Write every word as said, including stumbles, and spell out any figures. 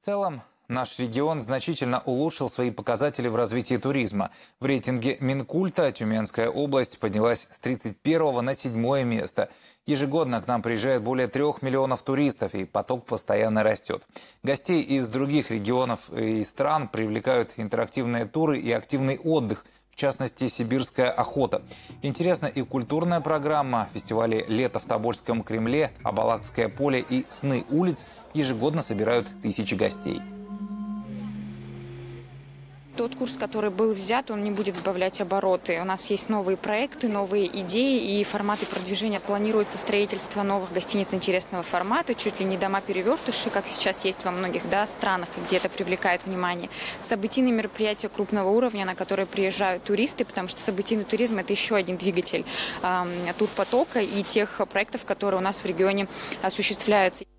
В целом, наш регион значительно улучшил свои показатели в развитии туризма. В рейтинге Минкульта Тюменская область поднялась с тридцать первого на седьмое место. Ежегодно к нам приезжает более трех миллионов туристов, и поток постоянно растет. Гостей из других регионов и стран привлекают интерактивные туры и активный отдых, в частности, сибирская охота. Интересна и культурная программа. Фестивали «Лето в Тобольском Кремле», «Абалакское поле» и «Сны улиц» ежегодно собирают тысячи гостей. Тот курс, который был взят, он не будет сбавлять обороты. У нас есть новые проекты, новые идеи и форматы продвижения. Планируется строительство новых гостиниц интересного формата, чуть ли не дома-перевертыши, как сейчас есть во многих да, странах, где это привлекает внимание. Событийные мероприятия крупного уровня, на которые приезжают туристы, потому что событийный туризм – это еще один двигатель э, турпотока и тех проектов, которые у нас в регионе осуществляются.